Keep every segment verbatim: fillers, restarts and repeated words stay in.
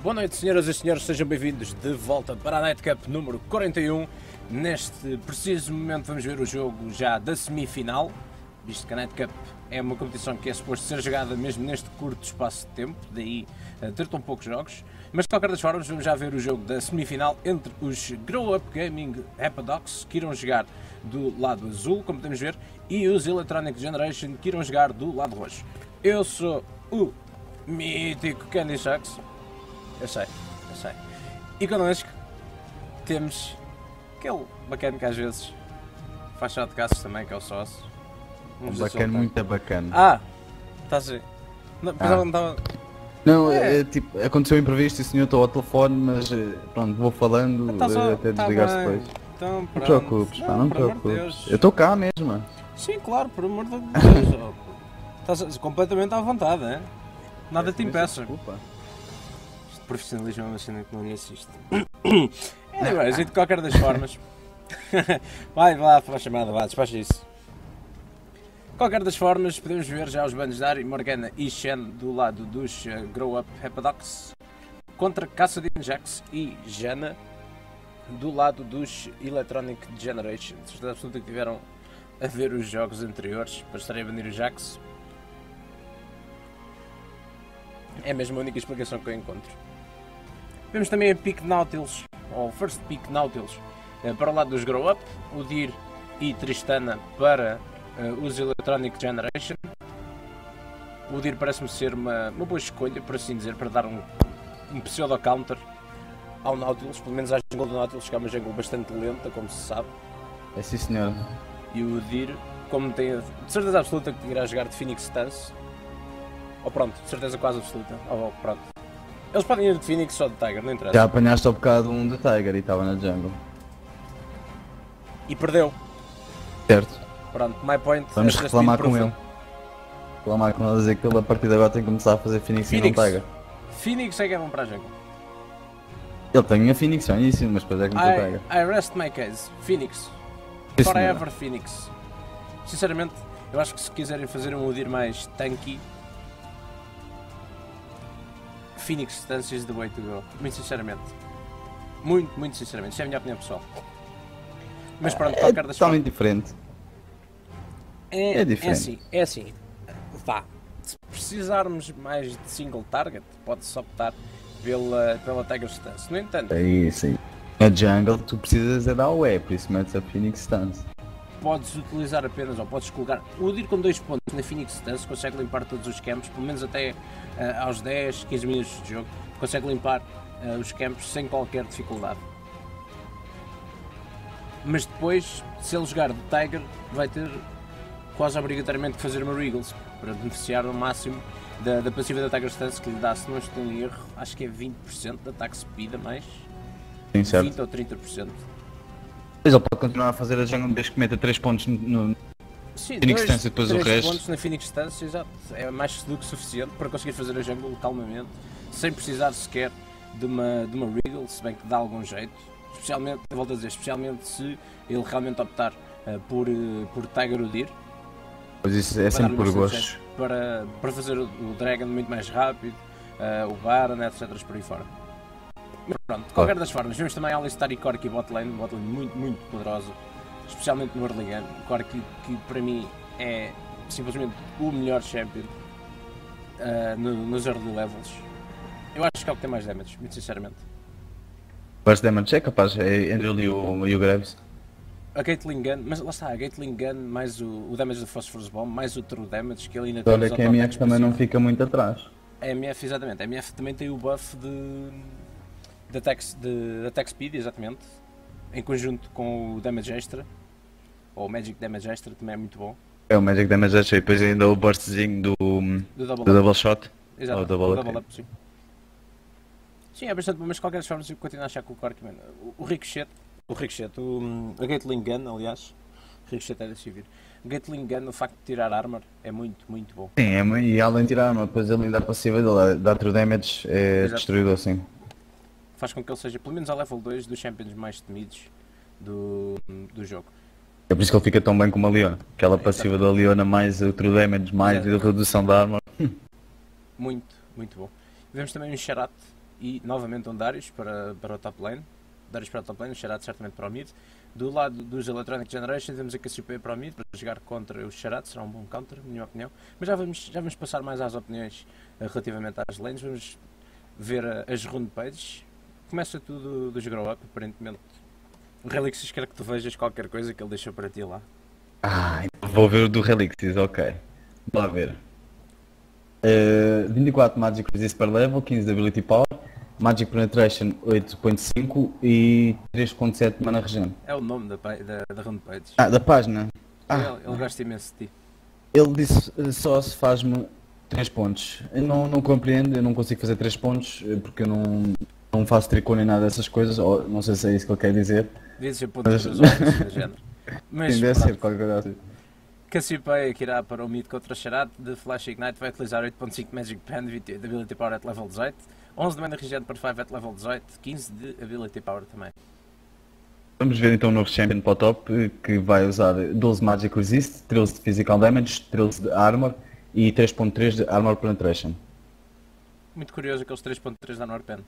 Boa noite, senhoras e senhores, sejam bem-vindos de volta para a Nightcap número quarenta e um. Neste preciso momento vamos ver o jogo já da semifinal, visto que a Nightcap é uma competição que é suposto ser jogada mesmo neste curto espaço de tempo, daí uh, ter tão poucos jogos. Mas de qualquer das formas vamos já ver o jogo da semifinal entre os Grow Up Gaming Hepadox, que irão jogar do lado azul, como podemos ver, e os Electronic Generation, que irão jogar do lado roxo. Eu sou o mítico Candy Sharks. Eu sei, eu sei. E connosco temos aquele bacana que às vezes faz chá de caças também, que é o sócio. Um bacana, muito bacana. Ah, estás a ver? Não, Ah. não estava... Não, É. é, tipo, aconteceu imprevisto e o senhor estou ao telefone, mas eh, pronto, vou falando Tá só- eh, até tá desligar-se bem. depois. Então, Não te pronto. preocupes, pá, não te por amor de preocupes. Deus. Eu estou cá mesmo. Sim, claro, por amor de Deus. ó, pô. Estás completamente à vontade, hein? Nada te impeça. Desculpa. Este profissionalismo é uma cena que não lhe assiste. Anyways, e de qualquer das formas... vai, vai lá, faz chamada, vá, despacha isso. De qualquer das formas, podemos ver já os bandos de Ari, Morgana e Shen do lado dos uh, Grow Up Hepadox contra Kassadin Jax e Jana do lado dos Electronic Generation. Certeza absoluta que tiveram a ver os jogos anteriores para estarem a banir o Jax. É mesmo a única explicação que eu encontro. Vemos também a Pick Nautilus, ou First Pick Nautilus, eh, para o lado dos Grow Up, o Dir e Tristana para eh, os Electronic Generation. O Dir parece-me ser uma, uma boa escolha, por assim dizer, para dar um, um pseudo-counter ao Nautilus, pelo menos à jungle do Nautilus, que é uma jungle bastante lenta, como se sabe. É sim, senhor. E o Dir, como tem de certeza absoluta que irá jogar de Phoenix Stance, ou pronto, de certeza quase absoluta, ou pronto. Eles podem ir de Phoenix ou de Tiger, não interessa. Já apanhaste ao bocado um de Tiger e estava na jungle. E perdeu. Certo. Pronto, my point. Vamos has reclamar been com proven. ele. Reclamar com ele, dizer que ele a partir de agora tem que começar a fazer Phoenix, Phoenix. e não Tiger. Phoenix é que é bom para a jungle. Ele tem a Phoenix ao início, mas depois é que não tem I, Tiger. I rest my case. Phoenix. Sim, Forever senhora. Phoenix. Sinceramente, eu acho que se quiserem fazer um Udyr mais tanky, Phoenix Stance is the way to go. Muito sinceramente. Muito, muito sinceramente. Isso é a minha opinião pessoal. Mas pronto, É qualquer das totalmente diferente. É, É diferente. É assim, é assim. Vá. Se precisarmos mais de single target, pode-se optar pela, pela Tiger Stance. No entanto, É isso aí. A jungle tu precisas é da A O E, por isso metes a Phoenix Stance. podes utilizar apenas, ou podes colocar, o Udyr com dois pontos na Phoenix Stance consegue limpar todos os campos, pelo menos até uh, aos dez, quinze minutos de jogo, consegue limpar uh, os campos sem qualquer dificuldade. Mas depois, se ele jogar de Tiger, vai ter quase obrigatoriamente que fazer uma Regals para beneficiar ao máximo da, da passiva da Tiger Stance, que lhe dá, se não estou em erro, acho que é vinte por cento de ataque speed a mais, Sim, certo. vinte ou trinta por cento. Mas ele pode continuar a fazer a jungle desde que meta três pontos no, no Sim, Phoenix dois, Stance e depois o três resto. pontos na Phoenix Stance, exato. É mais do que suficiente para conseguir fazer a jungle calmamente, sem precisar sequer de uma, de uma Regal, se bem que dá algum jeito. Especialmente, volto a dizer, especialmente se ele realmente optar uh, por, uh, por Tiger Udyr. Pois isso é Para sempre dar-lhe por bastante gosto. jeito Para, para fazer o, o Dragon muito mais rápido, uh, o Baron, etcétera por aí fora. Mas pronto, de qualquer das formas, vemos também a Alistar e Corki botlane, botlane muito, muito poderosa, especialmente no early game. Corki, que para mim é simplesmente o melhor champion uh, no, nos early levels. Eu acho que é o que tem mais damage, muito sinceramente. First damage é capaz, é entre ele e o, e o Graves. A Gatling Gun, mas lá está, a Gatling Gun mais o, o damage do Phosphorus Bomb, mais o true damage que ele ainda tem. Olha os que a M F auto-attacks também não passivos. fica muito atrás. A M F, exatamente. A M F também tem o buff de, de, attack, de attack speed, exatamente. Em conjunto com o damage extra. Ou o Magic Damage Extra, também é muito bom. É o Magic Damage Extra e depois ainda o burstzinho do, Do double do up. double shot. Exato, ou double o up. double up, sim. Sim, é bastante bom, mas de qualquer forma eu continuo a achar que o Corki, mano, o, o Ricochet, o Ricochet, o, a Gatling Gun, aliás, o Ricochet era de vir. O Gatling Gun, o facto de tirar armor, é muito, muito bom. Sim, é, mu- e além de tirar arma, depois ele ainda a passiva dele, dá true damage, é Exato. destruído assim. Faz com que ele seja, pelo menos ao level dois, dos champions mais temidos do, do jogo. É por isso que ele fica tão bem como a Leona. Aquela passiva da Leona mais o true damage, mais Exato. a redução da arma. Muito, muito bom. Vemos também um Charat e novamente um Darius para, para o top lane. Darius para o top lane, o Xerath certamente para o mid. Do lado dos Electronic Generation temos a Cassiopeia para o mid para jogar contra o Xerath, será um bom counter, na minha opinião. Mas já vamos, já vamos passar mais às opiniões uh, relativamente às lanes, vamos ver uh, as rune pages. Começa tudo dos grow up, aparentemente. O Relixis quer que tu vejas qualquer coisa que ele deixou para ti lá. Ah, vou ver o do Relixis, ok. Vamos lá ver. Uh, vinte e quatro Magic Resist per level, quinze de Ability Power, Magic Penetration oito ponto cinco e três ponto sete Mana Regen. É o nome da, da, da rune page. Ah, da página. Ah, ele, ele gosta imenso de ti. Ele disse uh, só se faz-me três pontos. Eu não, não compreendo, eu não consigo fazer três pontos porque eu não, não faço tricô nem nada dessas coisas, ou não sei se é isso que ele quer dizer. Diz ser pontos dos olhos, do género. Mas Sim, deve ser qualquer coisa assim. Cassiopeia que irá para o mid contra o Xerath de Flash Ignite vai utilizar oito ponto cinco Magic Pen de Ability Power at level dezoito, onze de Mana Regen por cinco at level dezoito, quinze de Ability Power também. Vamos ver então o novo Champion para o top, que vai usar doze Magic Resist, treze de Physical Damage, treze de Armor e três ponto três de Armor Penetration. Muito curioso aqueles três ponto três da Armor Pen.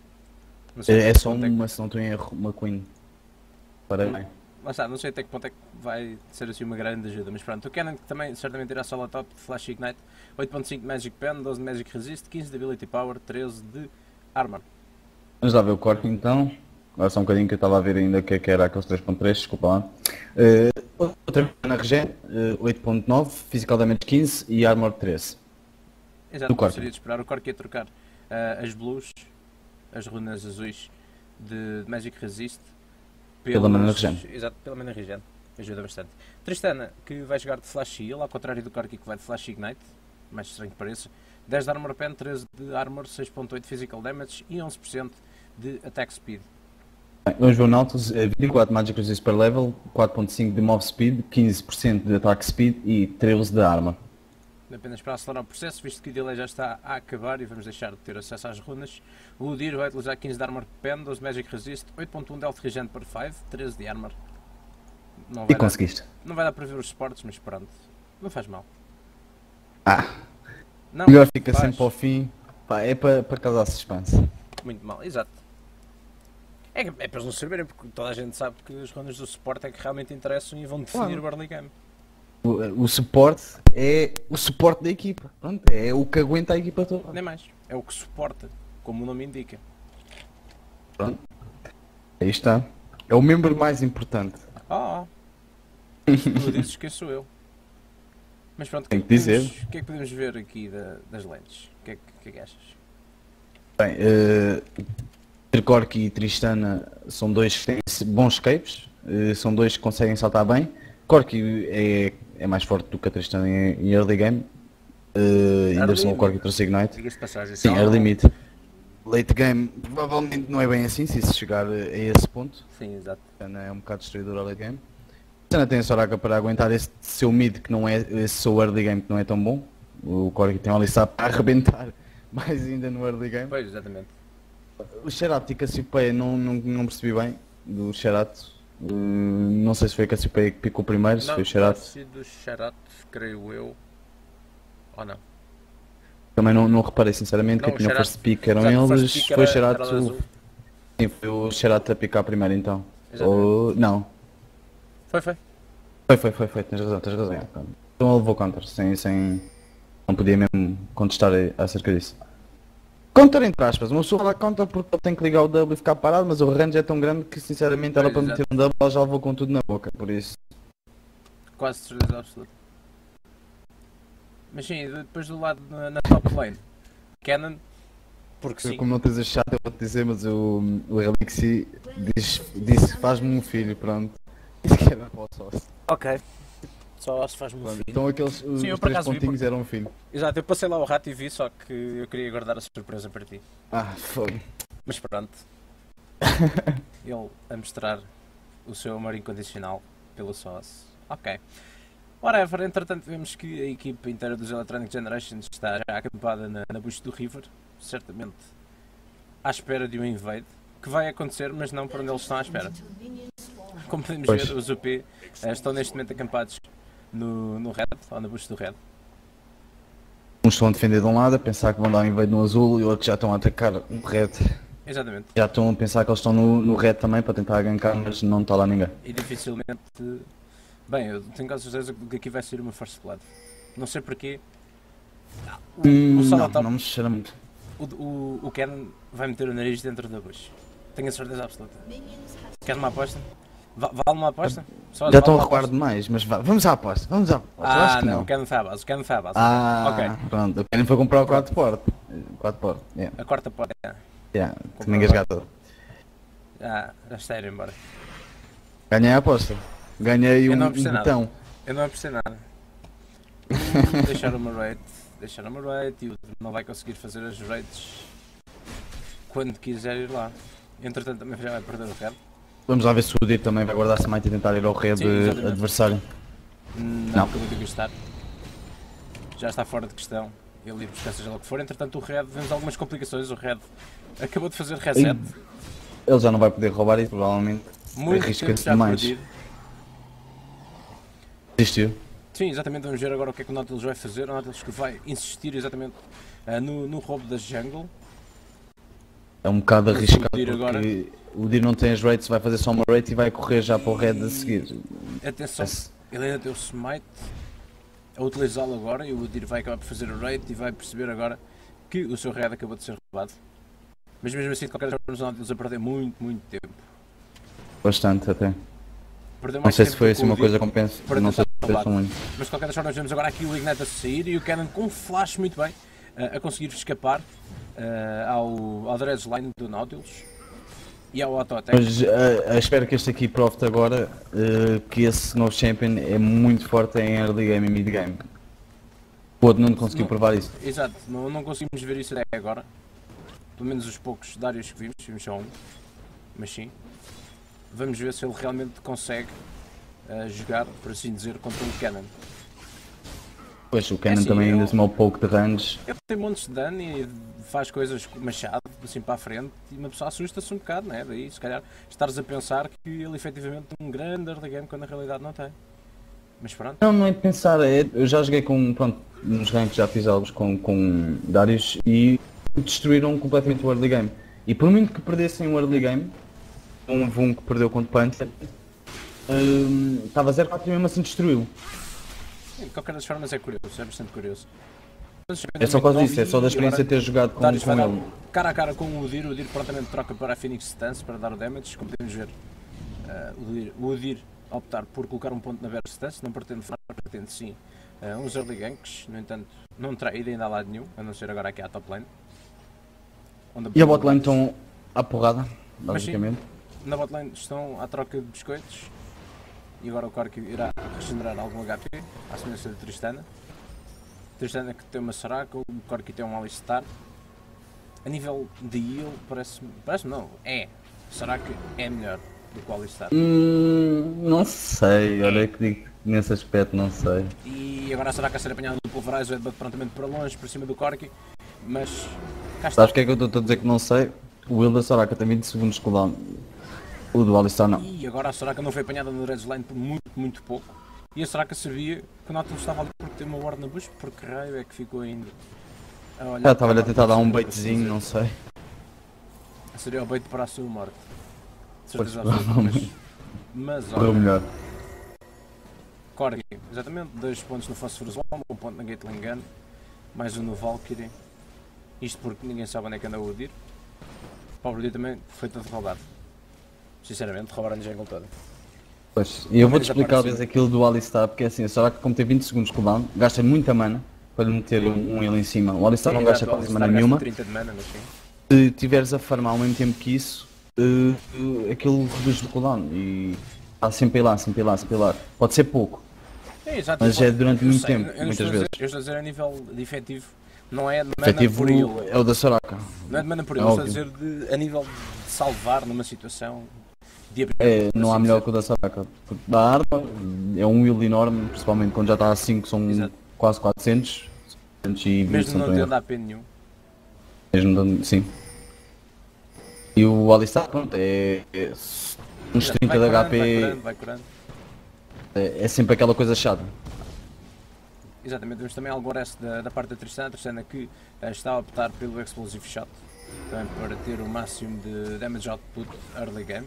É, é só uma, se não estou em erro, uma Queen. Parabéns. Lá está, não sei até que ponto é que vai ser assim uma grande ajuda, mas pronto, o Cannon que também certamente irá solo top de Flash Ignite, oito ponto cinco de Magic Pen, doze de Magic Resist, quinze de Ability Power, treze de Armor. Vamos lá ver o Cork então. Agora só um bocadinho que eu estava a ver ainda o que, é que era aqueles três ponto três, desculpa lá. Uh, outra na Regen, uh, oito ponto nove, Physical Damage quinze e Armor treze. Exato, gostaria de esperar. O Cork ia trocar uh, as blues, as runas azuis de, de Magic Resist pela Mana Regen. Exato, pela Mana Regen. Ajuda bastante. Tristana, que vai jogar de Flash Heal, ao contrário do Corki que vai de Flash Ignite, mais estranho que pareça. dez de Armor Pen, treze de Armor, seis ponto oito de Physical Damage e onze por cento de Attack Speed. Vamos ver o Nautilus, vinte e quatro Magic Resist per level, quatro ponto cinco de Move Speed, quinze por cento de Attack Speed e treze de Armor. Apenas para acelerar o processo, visto que o delay já está a acabar e vamos deixar de ter acesso às runas. O Udyr vai utilizar quinze de Armor Pen, doze de Magic Resist, oito ponto um de Health Regen por cinco, treze de Armor. Não vai E conseguiste? Dar, não vai dar para ver os suportes, mas pronto, não faz mal. Ah, não, melhor fica faz. sempre ao fim, pá, é para, para causar suspense. Muito mal, exato. É, é para eles não saberem, porque toda a gente sabe que as runas do suporte é que realmente interessam e vão definir Claro. o early game. O, o suporte é o suporte da equipa, pronto, é o que aguenta a equipa toda. Nem mais, é o que suporta, como o nome indica. Pronto. Aí está, é o membro mais importante. Ah, oh, tu dizes que sou eu. Mas pronto, Tem o que, que dizer. podemos- o que é que podemos ver aqui da- das lentes? O que é que, o que é que achas? Bem, uh, Tricorki e Tristana são dois que têm bons escapes, uh, são dois que conseguem saltar bem. Corki é, é mais forte do que a Tristana em, em early game, uh, ainda são o Corki trouxe Ignite. Diga-se de passagem. Sim, só- early mid. Late game provavelmente não é bem assim, se isso chegar a esse ponto. Sim, exato. Tristana é um bocado destruidora late game. Tristana tem a Soraka para aguentar esse seu mid que não é, esse seu early game que não é tão bom. O Corki tem o Alissa para arrebentar mais ainda no early game. Pois, exatamente. O Xerath e Cassiopeia não, não, não percebi bem do Xerath. Uh, não sei se foi a Cassiopeia que picou primeiro, se Não, foi o Xerath. se do Xerath, creio eu. Ou não? Também não, não reparei sinceramente Não, que tinha o o first pick eram Exato, o first eles. pick Foi o era- Xerath. era o azul. Sim, foi o Xerath a picar primeiro então. Exatamente. Ou. Não. Foi, foi. Foi, foi, foi, foi, tens razão, tens razão. Então ele levou counter, sem, sem. Não podia mesmo contestar acerca disso. Counter entre aspas, uma pessoa dá counter porque ele tem que ligar o W e ficar parado, mas o range é tão grande que sinceramente ela Pois, para exato. meter um W ela já levou com tudo na boca, por isso. Quase certeza absoluta. Mas sim, depois do lado na, na top lane. Cannon, porque sim. Como não tens achado, eu vou-te dizer, mas o, o Elixir diz, disse que faz-me um filho, pronto. Isso que era para o sócio. Ok. Só se faz-me um Pronto, filho. então aqueles os, Sim, eu os por três acaso vi, pontinhos eram um filho. Exato, eu passei lá o rato e vi, só que eu queria guardar a surpresa para ti. Ah, foi. Mas pronto. Ele a mostrar o seu amor incondicional pelo sócio. Ok. Whatever, entretanto vemos que a equipa inteira dos Electronic Generations está já acampada na, na bush do River, certamente à espera de um invade, que vai acontecer, mas não por onde eles estão à espera. Como podemos Pois. ver, os U P eh, estão neste momento acampados no, no Red, ou na bush do Red. Uns estão a defender de um lado, a pensar que vão dar um invade no azul e outros já estão a atacar o red. Exatamente. Já estão a pensar que eles estão no, no red também para tentar gankar, mas não está lá ninguém. E dificilmente... Bem, eu tenho quase certeza que aqui vai ser uma First Blood. Não sei porquê. O, Hum, o solo não, top, não me cheira muito. o, o, o Ken vai meter o nariz dentro da bush. Tenho a certeza absoluta. Queres uma aposta? Va- Vale uma aposta? Só Já vale estão a uma recuar aposta? demais, mas vá, vamos à aposta, vamos à aposta. Eu Ah, acho que não, não. o Ken foi à base, o Ken foi à base. Ah, Ok, pronto, o Kenny foi comprar o quatro porte. quatro porte, yeah. a quarta pode. Yeah, tinha engasgado todo. Ah, já está a ir embora. Ganhei a aposta. Ganhei Eu um, não um apostei nada. botão. Eu não apostei nada. Hum, deixar uma rate, deixar uma rate e o não vai conseguir fazer as rates quando quiser ir lá. Entretanto também já vai perder o red. Vamos lá ver se o Udir também vai guardar Smite e tentar ir ao red Sim, exatamente. adversário. Não, Não. acabou de gastar. Já está fora de questão. Ele ir buscar seja lá o que for. Entretanto o red, vemos algumas complicações. O red acabou de fazer reset. Ele já não vai poder roubar isso, provavelmente. Muito tempo Arrisca-se já demais. perdido. Desistiu. Sim, exatamente, vamos ver agora o que é que o Nautilus vai fazer. O Nautilus que vai insistir exatamente uh, no, no roubo da jungle. É um bocado Mas o arriscado Udyr porque agora- o Udir não tem as rates, vai fazer só uma rate e vai correr já para o red a seguir. Atenção, Esse- ele ainda tem o smite a utilizá-lo agora e o Udyr vai acabar por fazer o raid e vai perceber agora que o seu red acabou de ser roubado. Mas mesmo assim, de qualquer forma, os Nautilus a perder muito, muito tempo. Bastante até. Perdeu Não mais sei se tempo foi do assim que o uma Udyr, coisa que compensa. para Não sei tentar se foi roubar. muito. Mas de qualquer forma, vemos agora aqui o Ignite a sair e o Cannon com um flash muito bem uh, a conseguir escapar uh, ao, ao Dredge Line do Nautilus e ao auto-attack. Mas uh, espero que este aqui prove agora uh, que esse novo champion é muito forte em early game e mid game. O outro não conseguiu Não- provar isso. Exato, não, não conseguimos ver isso até agora. Pelo menos os poucos Darius que vimos, vimos só um. Mas sim. Vamos ver se ele realmente consegue uh, jogar, por assim dizer, contra um Cannon. Pois o Cannon assim, também ainda eu- tomou pouco de range. Ele tem montes de dano e faz coisas com machado, assim para a frente, e uma pessoa assusta-se um bocado, não é? Daí, se calhar, estares a pensar que ele efetivamente tem um grande early game quando na realidade não tem. Mas pronto. Não, não é de pensar, é, eu já joguei com, pronto, nos ranks já fiz algo com, com Darius e destruíram completamente o early game. E por muito que perdessem o early game, um V um que perdeu contra o Panther, hum, estava zero quatro e mesmo assim destruiu. De qualquer das formas é curioso, é bastante curioso. É só por causa disso, é só da experiência de ter jogado com, Darius com vai dar ele. cara a cara com o Udyr, o Udyr prontamente troca para a Phoenix Stance para dar o damage, como podemos ver. Uh, o, Udyr, o Udyr a optar por colocar um ponto na Burst Stance, não pretende fazer, pretende sim uh, uns early ganks, no entanto não terá ido ainda a lado nenhum, a não ser agora aqui à top lane. Onde E a botlane estão à porrada, Mas sim. basicamente. Na botlane estão à troca de biscoitos e agora o Corki irá regenerar algum H P, à semelhança de Tristana. Tristana que tem uma Soraka, o Corki tem um Alistar. A nível de heal, parece-me. Parece-me não, é. Soraka é melhor do que o Alistar. Hum, não sei, olha que digo nesse aspecto, não sei. E agora a Soraka a ser apanhada do Pulverize, o headbutt prontamente para longe, por cima do Corki. Mas cá está. Sabes o que é que eu estou a dizer que não sei? O Will da Soraka tem vinte segundos de cooldown. O do Alistar não. E agora a Soraka não foi apanhada no Red Line por muito, muito pouco. E a Soraka sabia que o Nautilus estava ali porque tem uma ward na bush, porque raio é que ficou ainda a olhar. Já estava a tentar dar um baitzinho, não sei. Seria o bait para a sua morte. De certeza Pois, absoluta, mas, mas Correu olha, melhor. Corgi, exatamente, dois pontos no Phosphorus Bomb, um ponto na Gatling Gun, mais um no Valkyrie. Isto porque ninguém sabe onde é que anda o Udyr. Para o Udyr também foi todo roubado. Sinceramente, roubaram a jungle toda. Pois, e eu vou-te menos explicar aparece. vezes aquilo do Alistar, porque é assim, a Soraka como tem vinte segundos de cooldown, gasta muita mana para lhe meter um, um ele em cima. O Alistar não gasta Exato, quase o mana Alistar nenhuma. gasta trinta de mana, mas sim. Se estiveres a farmar ao mesmo tempo que isso, uh, uh, aquilo reduz o cooldown e está sempre lá, sempre lá, sempre lá. Pode ser pouco, É, exato, mas eu é durante eu muito sei, tempo, eu não muitas estou a vezes. dizer- Eu estou a dizer a nível de efetivo, não é de O mana efetivo por heal. é o da Soraka. Não é de mana por É heal, estou a óbvio. dizer de, a nível de salvar numa situação de É, não há assim melhor dizer. que o da Soraka. Porque da arma é um will enorme, principalmente quando já está a cinco, são Exato. quase quatrocentos. quatrocentos e vinte, Mesmo se não estou em tendo erro. A P nenhum. Mesmo dando- sim. E o Alistar, pronto, é, é uns Exato, trinta de vai H curando, vai P, curando, vai curando. é, é sempre aquela coisa chata. Exatamente, temos também algo da, da parte da Tristana, a Tristana que uh, está a optar pelo Explosive Shot, também para ter o máximo de damage output early game.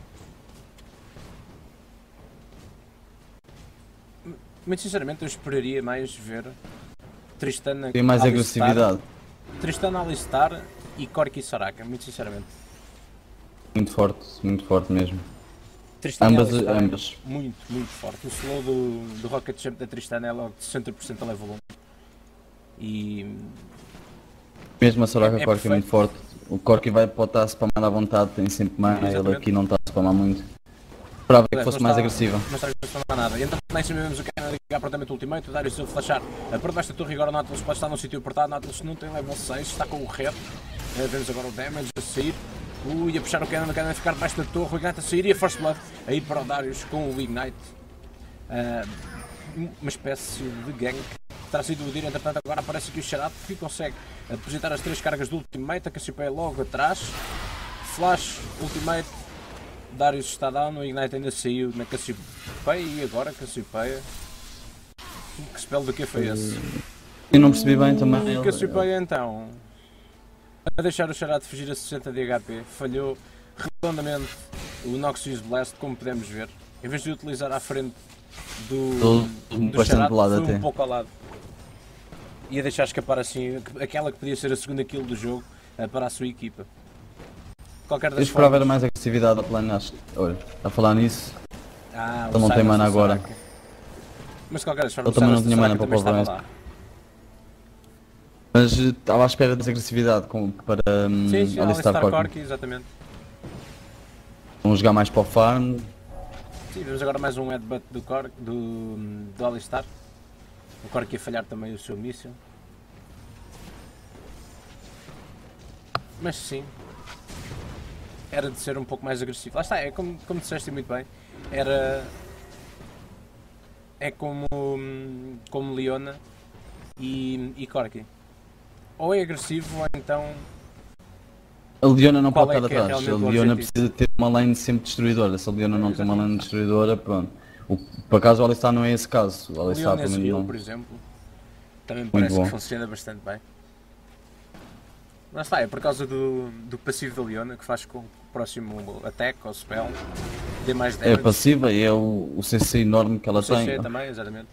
Muito sinceramente eu esperaria mais ver Tristana Tem mais Alistar, agressividade. Tristana Alistar e Corki Soraka, muito sinceramente. Muito forte, muito forte mesmo. Tristana Ambas, Alistar é ambas. muito, muito forte. O slow do, do Rocket Champ da Tristana é logo de sessenta por cento a level um. E Mesmo a Soraka É- é Corki é muito forte. O Corki vai, pode estar a spamar à vontade, tem sempre mana, ele Exatamente. aqui não está a spamar muito. Esperava que Não fosse está- mais agressiva. Não está a transformar nada. E então, nem sabemos o que é ligar prontamente o ultimate, o Darius a flashar a por debaixo da torre e agora o Nautilus pode estar num sítio apertado. Nautilus não tem level seis, está com o red. Eh, vemos agora o damage a sair. Ui, a puxar o cannon, o cannon a ficar debaixo da torre, o Ignite a sair e a First Blood a ir para o Darius com o Ignite. Ah, uma espécie de gank. Terá sido o Udyr, entretanto agora aparece aqui o Xerath que consegue depositar as três cargas do ultimate, a Cassiopeia logo atrás. Flash, ultimate. Darius está down, o Ignite ainda saiu na Cassiopeia e agora Cassiopeia. Que spell do que foi esse? Eu não percebi bem também. O ele- Cassiopeia então a deixar o Xerath fugir a sessenta de H P, falhou redondamente o Noxious Blast, como podemos ver. Em vez de utilizar à frente do, Todo- do bastante Xerath, de lado foi até. um pouco ao lado. Ia deixar escapar assim aquela que podia ser a segunda kill do jogo eh, para a sua equipa. Qualquer Eu das esperava era formas. mais agressividade da plano, acho. Olha, a falar nisso, Ah, ele não tem mana agora. Mas de qualquer das formas, Ele também não Sarah tinha mana Saraka para também o estava Pulverize. lá. mas eh, estava à espera de agressividade com, para um, Sim, sim, Alistar Alistar Corki. Corki, exatamente. Vão jogar mais para o farm. Sim, vemos agora mais um headbutt do, Cor do, do Alistar. O Corki a falhar também o seu míssil. Mas sim, era de ser um pouco mais agressivo. Lá está, é como, como disseste muito bem, era... É como, como Leona e, e Corki. Ou é agressivo ou então... A Leona não Qual pode é estar que é atrás. realmente A o Leona objetivo? precisa ter uma lane sempre destruidora. Se a Leona não tem uma Exatamente. lane destruidora, pronto. O, por acaso o Alistar não é esse caso. O Alistar Leona pelo menos Skill, não. por exemplo, também me parece bom. que funciona bastante bem. Lá está, é por causa do, do passivo da Leona que faz com que o próximo attack ou spell dê mais É damage. passiva e é o, o C C enorme que ela O C C tem. também, exatamente.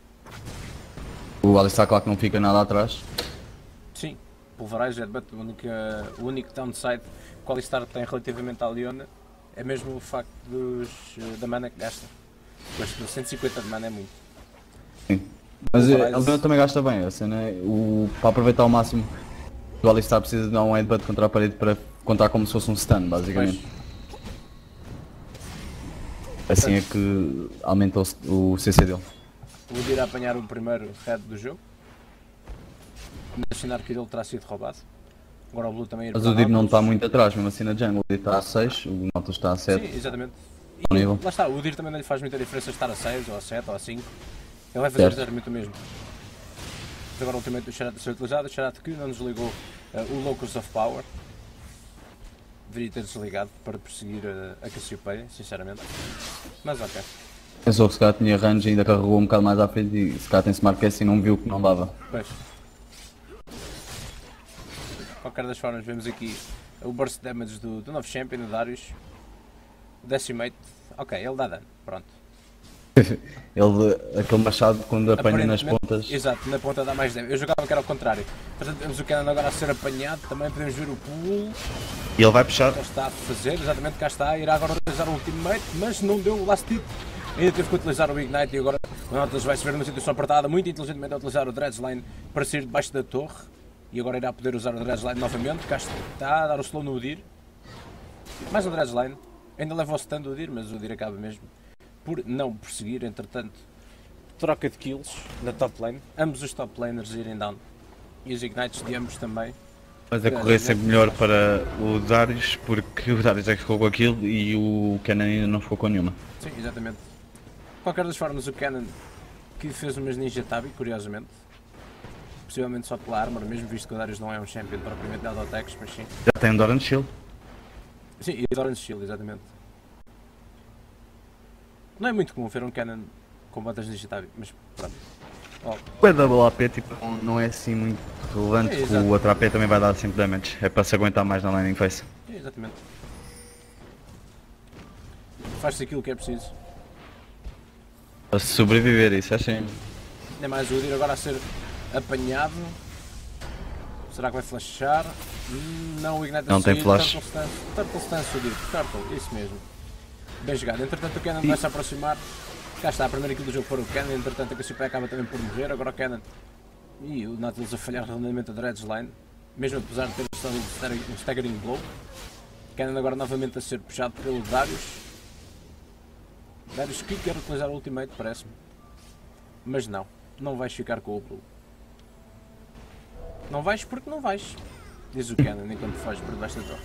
O Alistar claro que não fica nada atrás. Sim, Pulverize, Headbutt, o único, o único downside que o Alistar tem relativamente à Leona é mesmo o facto dos, da mana que gasta. Pois cento e cinquenta de mana é muito. Mas O eh, Pulverize- a Leona também gasta bem. A cena é o, para aproveitar ao máximo. O Alistar precisa de dar um headbutt contra a parede para contar como se fosse um stun, basicamente. Assim é que aumenta o, o C C dele. O Udyr a apanhar o primeiro head do jogo. Mencionar que ele terá sido roubado. Agora o Blue também ir Mas para o Dir não Nautilus. está muito atrás, mesmo assim na jungle. O Dir está a seis, o Nautilus está a sete. Sim, exatamente. Ao E nível. lá está, o Udyr também não lhe faz muita diferença estar a seis, ou a sete, ou a cinco. Ele vai fazer Certo. exatamente o mesmo. Mas agora o ultimate do Xerath a ser utilizado, o Xerath que não desligou uh, o Locus of Power. Deveria ter desligado para perseguir uh, a Cassiopeia, sinceramente. Mas ok. Pensou que se calhar tinha range e ainda carregou um bocado mais à frente e se calhar tem Smart Cast e não viu que não dava. Pois. De qualquer das formas, vemos aqui o burst damage do, do novo champion, o Darius. Decimate. Ok, ele dá dano. Pronto. Ele, aquele machado quando apanha nas Aparentemente- pontas. Exato, na ponta dá mais damage. Eu jogava que era ao contrário. Portanto, temos o Cannon agora a ser apanhado. Também podemos ver o pulo. E ele vai puxar. Já está a fazer, exatamente cá está. Irá agora utilizar o ultimate, mas não deu o last hit. Ainda teve que utilizar o Ignite e agora o Nautilus vai se ver numa situação apertada. Muito inteligentemente a utilizar o Dredgeline para sair debaixo da torre. E agora irá poder usar o Dredgeline novamente. Cá está a dar o slow no Udyr. Mais um Dredgeline. Ainda leva o stun do Udyr, mas o Udyr acaba mesmo por não perseguir. Entretanto, troca de kills na top lane. Ambos os top laners irem down. E os Ignites de ambos também. Mas a correr sempre melhor para o Darius, porque o Darius é que ficou com aquilo e o Kenan ainda não ficou com nenhuma. Sim, exatamente. De qualquer das formas, o Cannon que fez umas Ninja Tabi, curiosamente. Possivelmente só pela armor, mesmo visto que o Darius não é um champion propriamente de auto-attacks, mas sim. Já tem um Doran Shield. Sim, e Doran's Shield, exatamente. Não é muito comum ver um Cannon com botas Ninja Tabi, mas pronto. Oh. O double A P tipo, não- não é assim muito relevante, É, porque exato. o outro A P também vai dar sempre damage. É para se aguentar mais na landing phase. É, exatamente. Faz-se aquilo que é preciso. Para sobreviver, isso é assim. Nem mais o Udyr agora a ser apanhado. Será que vai flashar? Hum, não, o Ignite a Não tem sair. flash. Turtle Stance, Turtle Stance Udyr. Turtle, isso mesmo. Bem jogado. Entretanto o Cannon vai se aproximar. Cá está, a primeira kill do jogo para o Cannon. Entretanto a Cassiopeia acaba também por morrer. Agora o Cannon e o Nautilus a falhar redondamente a Dredgeline. Mesmo apesar de ter estado um staggering blow. Cannon agora novamente a ser puxado pelo Darius. Darius que quer utilizar o ultimate, parece-me. Mas não, não vais ficar com o Blue. Não vais porque não vais, diz o Cannon enquanto foges por debaixo da torre.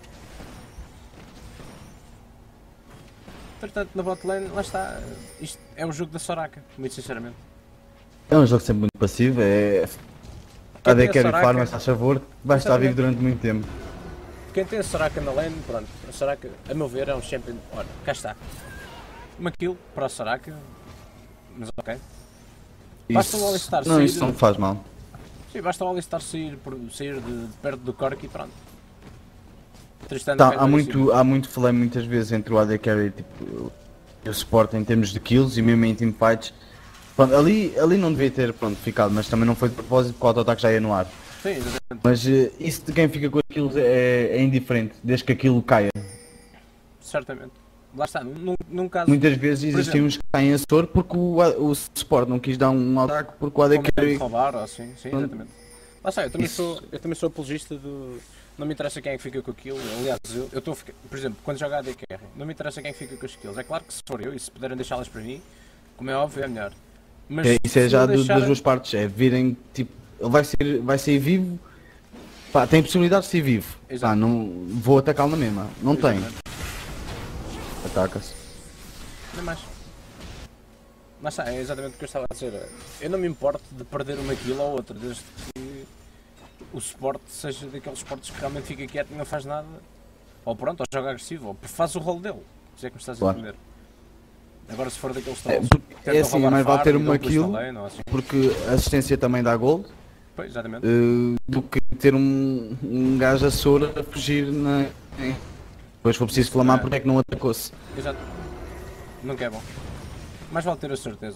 Portanto, na bot lane, lá está, isto é o jogo da Soraka, muito sinceramente. É um jogo sempre muito passivo, é... Quem A tem D carry Soraka- farm, a favor, vai estar Exatamente. vivo durante muito tempo. Quem tem a Soraka na lane, pronto, a Soraka, a meu ver, é um champion. Ora, cá está. Uma kill para a Soraka, mas ok. Basta o Alistar Não, sair. isso não faz mal. Sim, basta o Alistar sair, por, sair de, de perto do Cork e pronto. Tristana Tá, cai há, lá em muito, há muito flame muitas vezes entre o A D Carry tipo, e o suporte em termos de kills e mesmo em teamfights. Pronto, ali, ali não devia ter pronto, ficado, mas também não foi de propósito porque o auto-ataque já ia no ar. Sim, exatamente. Mas eh, isso de quem fica com aquilo é, é indiferente, desde que aquilo caia. Certamente. Lá está, num, num caso. Muitas vezes por existem exemplo, uns que caem a soro porque o, A- o suporte não quis dar um ataque porque o A D com medo de Carry... roubar, ou assim, sim, Pronto. exatamente. Lá está, eu também, Isso. sou, eu também sou apologista do. Não me interessa quem é que fica com aquilo. Aliás, eu eu estou a ficar. Por exemplo, quando jogo a AD Carry, não me interessa quem é que fica com as kills. É claro que se for eu e se puderem deixá-las para mim, como é óbvio, é melhor. Mas É, isso é se já não do- deixarem- das duas partes, é virem, tipo, ele vai ser, vai sair vivo, pá, tem possibilidade de ser vivo, Exato. pá, não, vou atacá-lo na mesma, não tem, Exatamente. ataca-se. Nem mais. Mas está, é exatamente o que eu estava a dizer. Eu não me importo de perder uma kill ou outra, desde que o suporte seja daqueles suportes que realmente fica quieto e não faz nada. Ou pronto, ou joga agressivo, ou faz o rolo dele. Se é que me estás a Claro. entender. Agora se for daqueles É, trolls porque- que é tentam assim, roubar mais vale farm ter e uma dão twist kill. na lane, ou assim. Porque a assistência também dá gold, Pois, exatamente. eh, do que ter um, um gajo a sora a fugir na... Depois foi preciso clamar porque é que não atacou-se. Exato. Nunca é bom. Mais vale ter a certeza.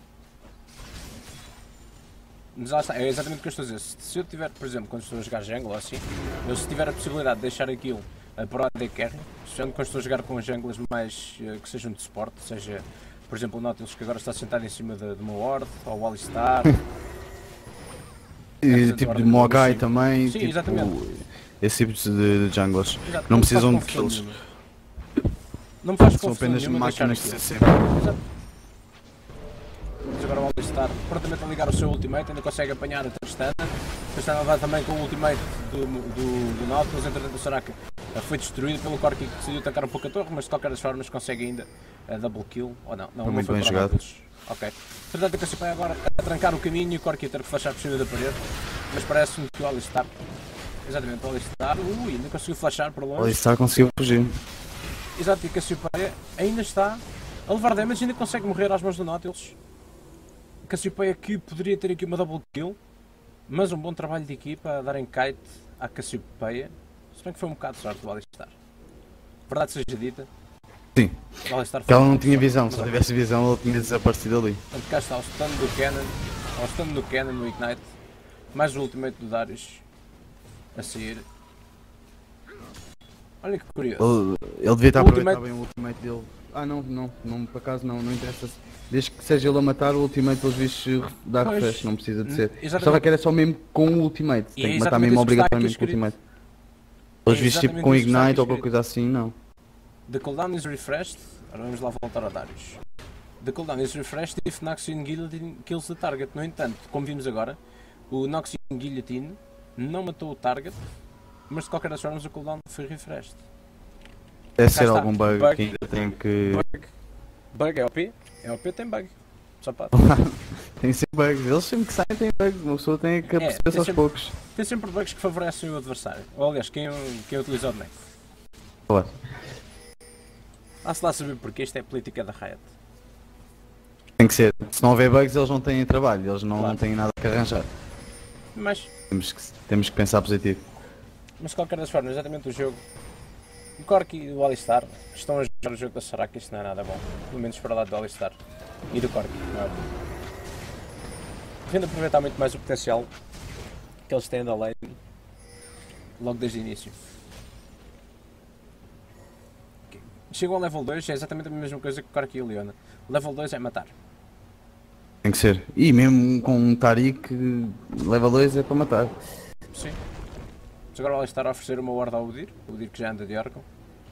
Mas lá está, é exatamente o que eu estou a dizer. Se, se eu tiver, por exemplo, quando estou a jogar jungle ou assim, eu se tiver a possibilidade de deixar aquilo uh, para o A D Carry, especialmente quando estou a jogar com jungles mais uh, que sejam de suporte, seja, por exemplo, o Nautilus que agora está sentado em cima de, de uma ward, ou o Alistar. E Essa tipo de ordem Mogai do também, Sim, tipo, exatamente. esse tipo de, de junglers. Exato, Não me faz precisam de confusão kills. nenhuma. Não me faz São confusão apenas nenhuma deixar máquinas de aquilo. ser sempre. Exato. Mas agora o Alistar prontamente a ligar o seu ultimate, ainda consegue apanhar a Tristana. A Tristana vai também com o ultimate do, do, do Nautilus, entretanto o Soraka foi destruído pelo Corki que decidiu atacar um pouco a torre, mas de qualquer das formas consegue ainda a double kill, ou não, não, Foi não muito foi bem para o jogado. Nautilus. Ok. Entretanto a Cassiopeia agora a trancar o caminho e o Corki a ter que flashar por cima da parede, mas parece-me que o Alistar, exatamente, o Alistar, ui, ainda conseguiu flashar por longe. Ele está a conseguir fugir. Exato, e Cassiopeia ainda está a levar damage e ainda consegue morrer às mãos do Nautilus. Cassiopeia que poderia ter aqui uma double kill, mas um bom trabalho de equipa a darem kite à Cassiopeia, se bem que foi um bocado de sorte do Alistar. Verdade seja dita, Sim, o Alistar porque ela não muito tinha sorte, visão, mas se ela ok. tivesse visão ela tinha desaparecido ali. Portanto, cá está o stun do Cannon, o stun do Cannon no Ignite, mais o ultimate do Darius a sair. Olha que curioso. Ele, ele devia estar a O aproveitar ultimate- bem o ultimate dele. Ah não, não, não, por acaso não, não interessa. Desde que seja ele a matar, o ultimate pelos vistos dá Pois, refresh, não precisa de hum, ser. exatamente. Gostava que era só mesmo com o ultimate, E tem é que matar exatamente mesmo isso que está aqui obrigatoriamente com o escrito. ultimate. Pelos É vistos tipo exatamente com isso que está aqui ignite ou escrito. qualquer coisa assim, não. The cooldown is refreshed. Agora vamos lá voltar ao Darius. The cooldown is refreshed if Noxian Guillotine kills the target. No entanto, como vimos agora, o Noxian Guillotine não matou o target, mas de qualquer das formas o cooldown foi refreshed. Deve ser está. algum bug, Bug. que ainda tem que... Bug. Bug é O P? É O P, tem bug. Só para. tem sempre bugs, eles sempre que saem têm bugs, uma pessoa tem que É, perceber tem aos sempre- poucos. Tem sempre bugs que favorecem o adversário. Ou aliás, quem, quem utiliza o boneco. Claro. Vá-se lá saber porque isto é política da Riot. Tem que ser. Se não houver bugs, eles não têm trabalho, eles não, Claro. não têm nada que arranjar. Mas, Temos que, temos que pensar positivo. mas de qualquer das formas, exatamente o jogo. O Cork e o Alistar estão a jogar o jogo da Soraka, isto não é nada bom. Pelo menos para lá do Alistar e do Cork. Não é? Devendo aproveitar muito mais o potencial que eles têm da lane logo desde o início. Chegou ao level dois, é exatamente a mesma coisa que o Cork e o Leona. O level dois é matar. Tem que ser. E mesmo com um Tariq, level dois é para matar. Sim. Mas agora o Alistar a oferecer uma ward ao Udyr, o Udyr que já anda de Oracle.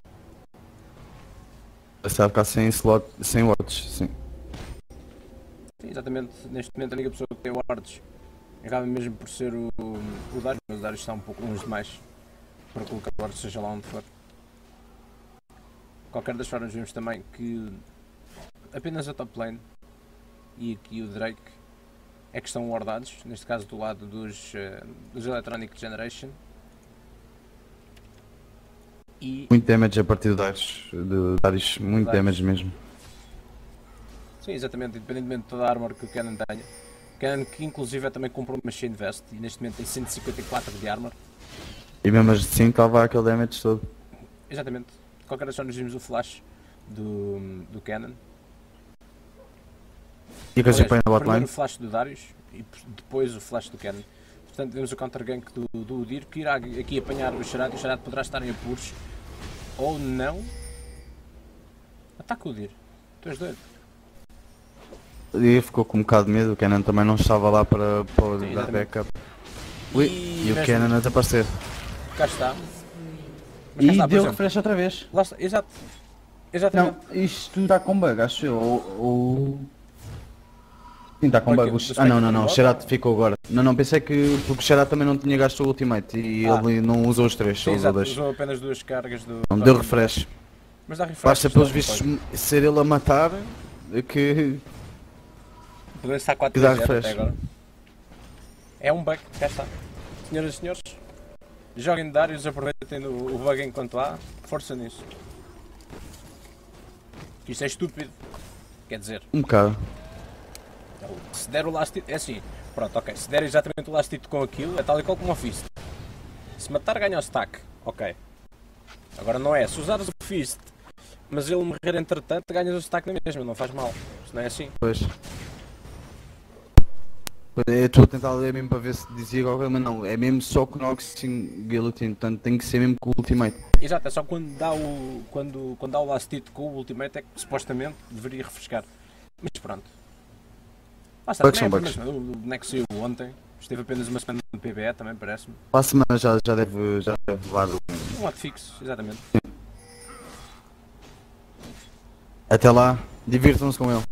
Está a ficar sem slot, sem wards, sim. Sim, exatamente, neste momento a única pessoa que tem wards acaba mesmo por ser o, o Darius, mas o Darius está um pouco longe demais para colocar wards seja lá onde for. De qualquer das formas vemos também que apenas a top lane e aqui o Drake é que estão wardados, neste caso do lado dos, uh, dos Electronic Generation. E Muito damage a partir do Darius, de Darius, muito Darius. damage mesmo. sim, exatamente, independentemente de toda a armor que o Cannon tenha. O Cannon que inclusive é também comprou uma Chain Vest e neste momento tem cento e cinquenta e quatro de armor. E mesmo assim estava aquele damage todo. Exatamente. De qualquer das formas vimos o flash do, do Cannon. E que a Aliás, Japão na primeiro botline. o flash do Darius e depois o flash do Cannon. Portanto vemos o counter gank do, do Udyr que irá aqui apanhar o Xerath e o Xerath poderá estar em apuros ou não. Ataca o Udyr. Tu és doido. E ficou com um bocado de medo, o Kenan também não estava lá para, para Sim, dar exatamente. backup. Ui, E e o mesmo- Kenan a desaparecer. Cá está. Mas cá E está, por deu exemplo. refresh outra vez. Lá está. Exato. Exatamente. Não, isto está com bug, acho eu. Ou. ou... Sim, está com Ou bug. aquilo O do X- Ah não, não, não, o Spectre Xerath Bot? ficou agora. Não, não, pensei que. Porque o Xerath também não tinha gasto o ultimate e Ah. ele não usou os três, só Sim, usou exato. dois. Usou apenas duas cargas do. Não do deu Arcane. refresh. Mas dá refresh. Basta isto pelos é vistos outra coisa. ser ele a matar que. Podemos estar quatro que dá a zero até refresh. agora. É um bug, cá está. Senhoras e senhores, joguem de Darius, aproveitem o, o bug enquanto há. Força nisso. Isto é estúpido. Quer dizer, Um bocado. se der o last hit, é assim. Pronto, ok. Se der exatamente o last hit com aquilo, é tal e qual como o Fist. Se matar, ganha o stack. Ok. Agora não é. Se usares o Fist, mas ele morrer entretanto, ganhas o stack na mesma. Não faz mal. Isto não é assim. Pois. Pois é, eu estou a tentar ler mesmo para ver se dizia qualquer coisa, mas não, é mesmo só com Noxing Guillotine, portanto tem que ser mesmo com o ultimate. Exato, é só quando dá o, quando, quando dá o last hit com o ultimate é que supostamente deveria refrescar. Mas pronto. Lá está, Bugs também é são a informação. O boneco saiu ontem, esteve apenas uma semana no P B E também parece-me. Para a semana já, já, deve, já deve levar. o- Um ato fixo, exatamente. Até lá, divirtam-se com ele.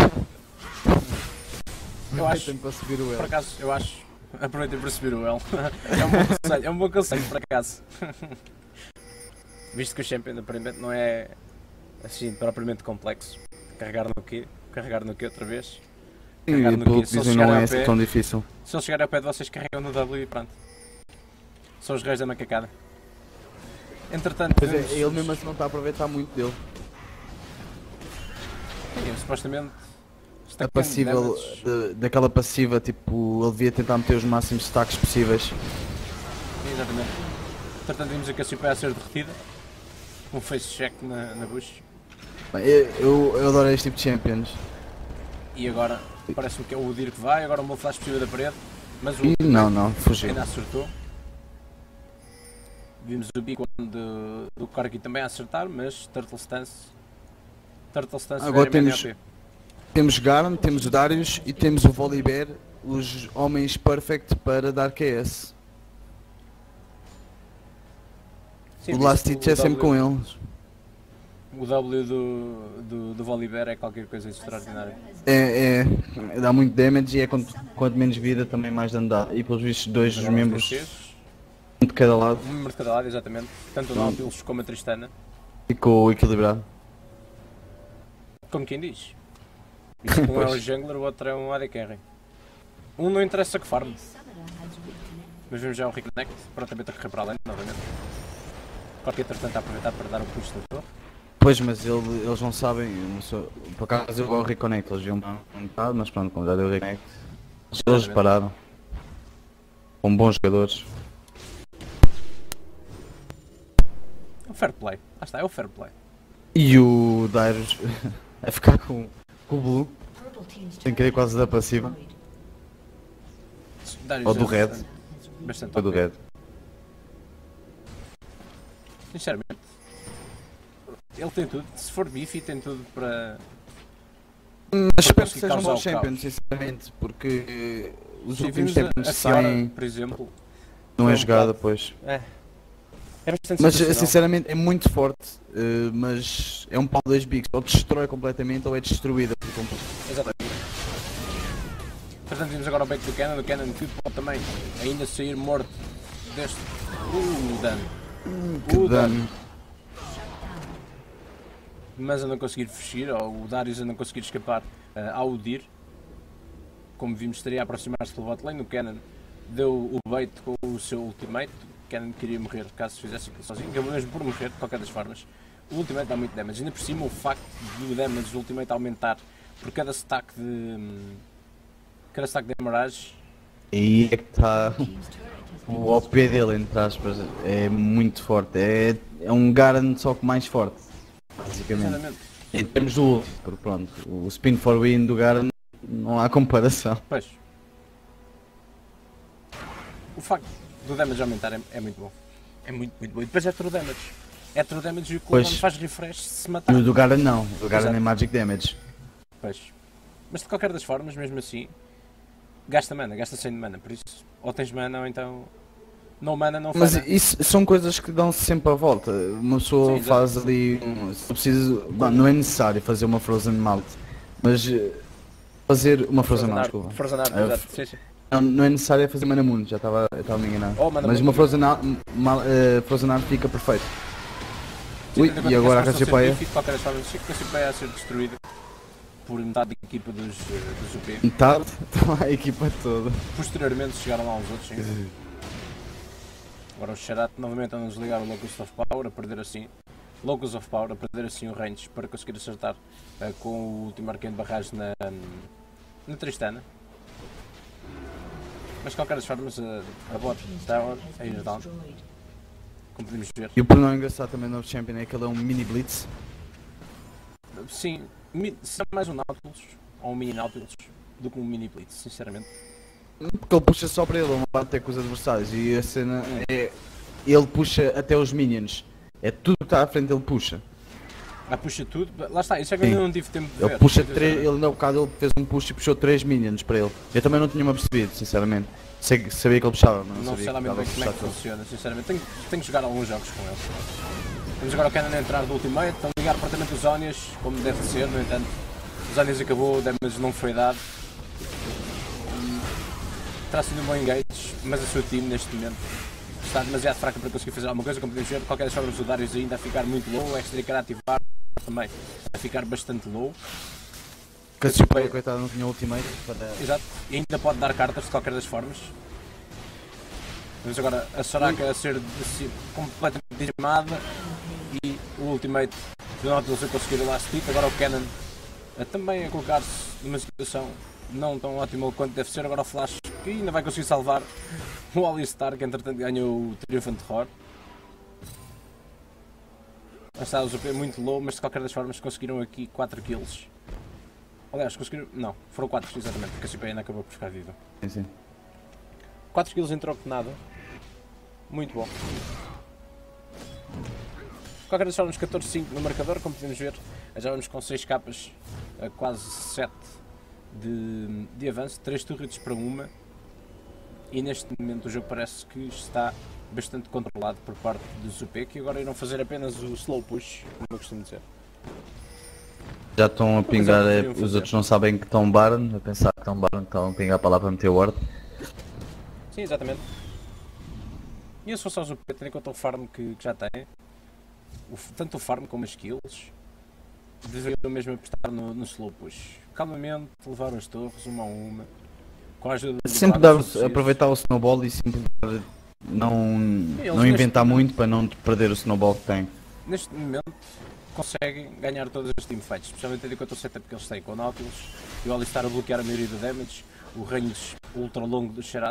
Eu acho, Aproveitem para subir o por ele. acaso, eu acho. Aproveitem para subir o L. É um bom conselho, é um bom conselho por acaso. Visto que o Champion aparentemente não é assim propriamente complexo. Carregar no Q, carregar no Q outra vez. Carregar E no pelo Q, que se eles dizem não chegarem é ao assim pé, tão difícil. se eles chegarem ao pé de vocês carregam no W e pronto. São os reis da macacada. Entretanto, Pois é, temos- ele mesmo assim não está a aproveitar muito dele. Sim, supostamente A stacking passiva, damage. de- daquela passiva, tipo, ele devia tentar meter os máximos stacks possíveis. Sim, exatamente. Entretanto vimos a Cassiopeia a ser derretida. Um face check na, na bush. Bem, eu, eu, eu adoro este tipo de champions. E agora parece-me que é o Udyr que vai, agora um bom flash por cima da parede. Mas o E não, não, fugiu. ainda acertou. Vimos o beacon do, do Corki também a acertar, mas Turtle Stance. Turtle Stance Agora very temos- many O P. Temos Garam, temos o Darius e temos o Volibear, os homens perfect para dar Q S. Sim, O visto last que hit é sempre com W- eles. O W do, do, do Volibear é qualquer coisa de extraordinário. É, é, dá muito damage e é quanto, quanto menos vida também mais dano dá. E pelos vistos dois dos Agora os membros, D Cs, um de cada lado, um membro de cada lado, exatamente. Tanto o Nautilus como a Tristana. ficou equilibrado. Como quem diz. Isto um é um Pois. jungler, o outro é um A D Carry. Um não interessa que farm. Mas vemos já o Reconnect, prontamente a correr para além, novamente. Qualquer entretanto a aproveitar para dar um push na torre. Pois, mas ele- eles não sabem, eu não sou- por acaso eu vou ao Reconnect, eles iam para um bocado, mas pronto, como já deu o Reconnect, eles Exatamente. pararam. Com bons jogadores. É o fair play. Lá está, é o fair play. E o Darius a ficar com, com o Blue, sem querer quase da passiva, Darius ou do é Red, Bastante ou do O P. Red. Sinceramente, ele tem tudo. Se for bife, tem tudo para. Mas espero que conseguir sejam causar bons o Champions, caos. sinceramente, porque os Sim, últimos vimos a, Champions a Fiora, saem, por exemplo. não foi é um jogada, bocado- pois. É. É bastante Mas sensacional. sinceramente é muito forte, eh, mas é um pau de dois bicos, ou destrói completamente ou é destruída por completo. Exatamente. Portanto, vimos agora o back do Cannon. O Cannon que pode também ainda sair morto deste. Uh, dano. Que Uh, dano. Mas a não conseguir fugir, ou o Darius a não conseguir escapar uh, ao Udir. Como vimos, estaria a aproximar-se pelo bot lane. O Cannon deu o bait com o seu ultimate. O Cannon queria morrer caso fizesse aquilo sozinho. Acabou mesmo por morrer, de qualquer das formas. O ultimate dá muito damage. Ainda por cima, o facto do damage do ultimate aumentar por cada stack de. hum, cada stack de Emerage. Aí é que está o O P dele, entre aspas, é muito forte. É, é um Garen só que mais forte, basicamente. Sinceramente, Em termos do ult, porque pronto, o spin for win do Garen não há comparação. pois. O facto do damage aumentar é, é muito bom. É muito, muito bom. E depois é true damage. É true damage e o Pois. cooldown faz refresh se matar. No do Garen não, o do Garen Exato. é magic damage. Pois. Mas de qualquer das formas, mesmo assim, gasta mana, gasta cem de mana. Por isso, ou tens mana ou então. No mana não Mas faz nada. isso são coisas que dão-se sempre a volta. Uma pessoa Sim, faz ali. um- se precisa, bom, não é necessário fazer uma Frozen Malt, mas eh, fazer uma Frozen Malt, desculpa. Frozen Art, Ah, exato. Sim, sim. Não, não é necessário fazer Mana Mundo, já estava a me enganar. Oh, Mana Mas Mundo. uma Frozen Art, mal- eh, Frozen Art fica perfeito. Sim, Ui, tendo em conta e agora a que esta versão Cassiopeia? ser De qualquer das formas, a Cassiopeia a ser destruída por metade da equipa dos, eh, dos U P. Metade, está a equipa toda. Posteriormente chegaram lá os outros, sim. Agora o Xerath novamente a nos ligar o Locus of Power, a perder assim. Locus of Power, a perder assim o range para conseguir acertar eh, com o último arcane de barragem na, na Tristana. Mas de qualquer das formas, a, a bot tower é ir down, como podemos ver. E o pormenor engraçado também no Champion é que ele é um mini blitz. Sim, mi- será mais um Nautilus ou um mini Nautilus do que um mini Blitz, sinceramente. Porque ele puxa só para ele, ele não pode ter com os adversários. E a cena é. Ele puxa até os minions. É tudo que está à frente, ele puxa. Ah, puxa tudo, lá está, isso é que eu Sim. ainda não tive tempo de Ele ver. puxa sinceramente. três. Ele no bocado ele fez um push e puxou três minions para ele. Eu também não tinha me apercebido, sinceramente. Sei, que- sabia que ele puxava, mas não, Não sabia sei lá que mesmo estava bem a como é que puxar tudo. funciona, sinceramente. Tenho, tenho que jogar alguns jogos com ele. Temos agora o Cannon a entrar do ultimate, estão a ligar o apartamento dos Zonias, como deve ser, no entanto. Os Zonias acabou, o damage não foi dado. Hum, Terá sido um bom engage, mas a sua team neste momento está demasiado fraca para conseguir fazer alguma coisa, como podemos ver. De qualquer das formas, o Darius ainda a ficar muito low, o Extra a ativar também a ficar bastante low. Cassiopeia, coitado, não tinha ultimate para. Exato, e ainda pode dar cartas de qualquer das formas. Vemos agora a Soraka a ser deci- completamente dizimada e o ultimate do Nautilus a conseguir o last hit. Agora o Cannon a também a colocar-se numa situação não tão ótima quanto deve ser. Agora o Flash que ainda vai conseguir salvar o Alistar, que entretanto ganhou o Triunfant Terror. Está o Z P muito low, mas de qualquer das formas conseguiram aqui quatro kills. Aliás, conseguiram. Não, foram quatro exatamente, porque a C P ainda acabou por ficar viva. Sim, sim. quatro kills em troco de nada. Muito bom. De qualquer das formas, catorze a cinco no marcador, como podemos ver. Já vamos com seis capas, a quase sete de, de avanço, três turrets para uma. E neste momento o jogo parece que está bastante controlado por parte do Z P, que agora irão fazer apenas o slow push, como eu costumo dizer. Já estão a pingar, é o que é, deveriam os fazer. outros não sabem que estão Baron, a pensar que estão Baron, estão a pingar para lá para meter o ward. Sim, exatamente. E se fosse ao Z P, tendo em conta o farm que, que já tem, o, tanto o farm como as kills, deveriam mesmo apostar no, no slow push. Calmamente, levar as torres, uma a uma, com a ajuda de Sempre dar, aproveitar o snowball e sempre dar- não, eles não inventar neste- muito para não perder o snowball que tem. Neste momento, conseguem ganhar todas as teamfights, especialmente tendo em conta o setup que eles têm com o Nautilus e o Alistar a bloquear a maioria do damage, o range ultra longo do Xerath,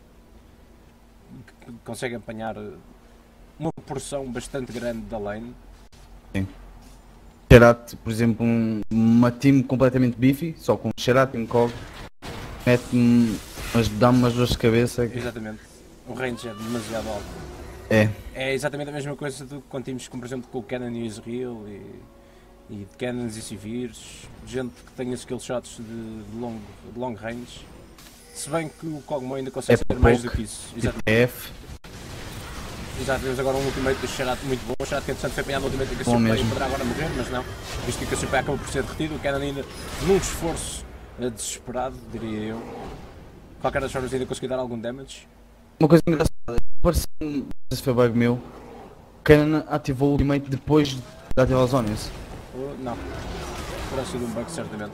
que consegue apanhar uma porção bastante grande da lane. Sim. Xerath, por exemplo, um, uma team completamente beefy, só com Xerath e um Cog, mete-me, mas dá-me umas dores de cabeça. Exatamente, o range é demasiado alto. É. É exatamente a mesma coisa do que quando tínhamos, como por exemplo, com o Cannon e o Ezreal e, e de Cannons e Sivirs, gente que tenha skill shots de, de, long, de long range, se bem que o Kog'Maw ainda consegue É ter mais do pouco. que isso. Exatamente. F. Exato, temos agora um ultimate do Xerath muito bom, o Xerath que entretanto foi apanhado no ultimate do Bom Cassiopeia e mesmo. poderá agora morrer, mas não, visto que o Cassiopeia acaba por ser derretido, o Cannon ainda num esforço eh, desesperado, diria eu. De qualquer das formas ainda conseguiu dar algum damage. Uma coisa engraçada, parece que não sei se foi bug meu, Canon ativou o ultimate depois de ativar os Onions. Ou não, terá sido um bug certamente.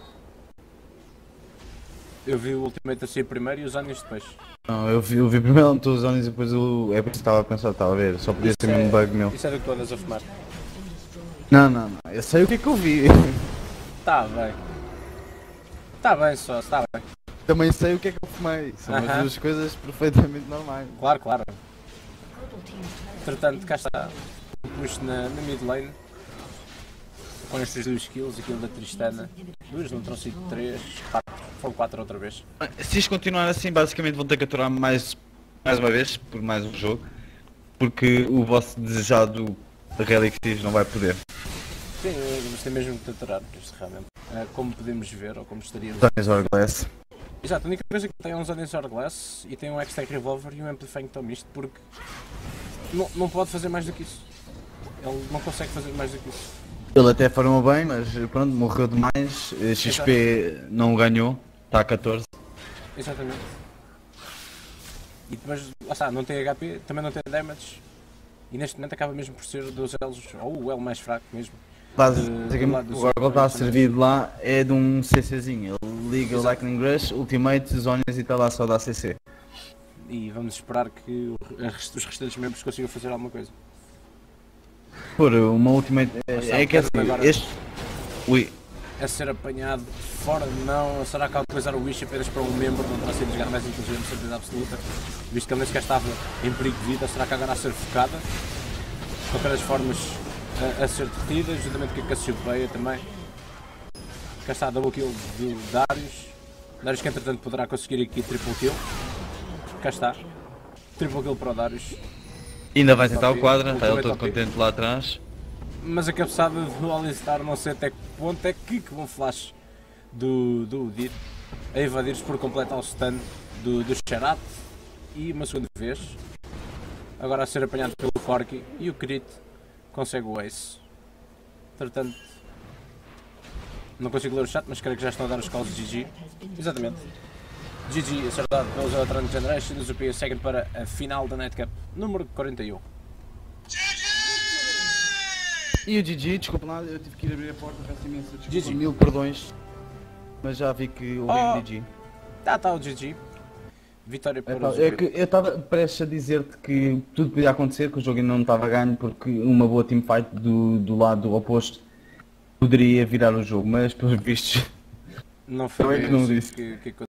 Eu vi o ultimate a sair primeiro e os Onions depois. Não, eu vi, eu vi primeiro todos os Onions e depois o. É por isso que estava a pensar, estava a ver, só podia ser mesmo um bug meu. Isso é do que tu andas a fumar. Não, não, não, eu sei o que é que eu vi. Tá bem. Tá bem só, tá bem. Também sei o que é que eu fumei, são as Aham. duas coisas perfeitamente normais. Claro, claro. Entretanto, cá está o push na, na mid lane. Com estas duas kills, aquilo da Tristana. Duas, não terão sido três, quatro. Foram quatro outra vez. Se isto continuar assim, basicamente vão ter que aturar mais, mais uma vez, por mais um jogo, porque o vosso desejado Relixis não vai poder. Sim, mas tem mesmo que aturar isto realmente. Ah, como podemos ver, ou como estaríamos. Onions Hourglass. Exato, a única coisa que tem é uns Onions Hourglass e tem um X-Tech Revolver e um Amplifying Tom isto porque não, não pode fazer mais do que isso. Ele não consegue fazer mais do que isso. Ele até farmou bem, mas pronto, morreu demais, X P não ganhou, está a catorze. Exatamente. E, mas lá está, não tem H P, também não tem damage e neste momento acaba mesmo por ser dos elos, ou o elo mais fraco mesmo. Basicamente, o Gargoyle está a servir de lá é de um CCzinho, ele liga o Lightning Rush, Ultimate, Zonias e está lá só da C C. E vamos esperar que o- os restantes membros consigam fazer alguma coisa. Por uma Ultimate, está, é que é assim, agora- este... Ui, É ser apanhado fora de mão, será que ao utilizar o Wish apenas para um membro não terá sido jogar mais inteligente, certeza absoluta, visto que ele nem sequer estava em perigo de vida, será que agora a ser focada? De qualquer das formas a, a ser derretida, juntamente com a Cassiopeia também. Cá está a double kill do Darius, Darius que entretanto poderá conseguir aqui triple kill, cá está, triple kill para o Darius, Ainda vai tentar o Ok, quadra, está ele ultimate todo ok. contente lá atrás. mas a cabeçada do Alistar não sei até que ponto é que, que bom flash do, do Udyr a invadir-se por completo ao stun do, do Xerath e uma segunda vez agora a ser apanhado pelo Corki e o Crit consegue o Ace. Entretanto não consigo ler o chat, mas creio que já estão a dar os calls de G G. Exatamente, G G acertado pelos Electronic Generations, o P S segue para a final da Nightcap número quarenta e um. e o G G, desculpa lá, eu tive que ir abrir a porta, peço imensa desculpa, G G. mil perdões, mas já vi que ouvi Oh. o G G. Tá, tá o G G. Vitória para Epá, os é que eu estava prestes a dizer-te que tudo podia acontecer, que o jogo ainda não estava a ganho, porque uma boa teamfight do, do lado oposto poderia virar o jogo, mas pelos vistos Não foi Eu é que bem não assim disse. que, que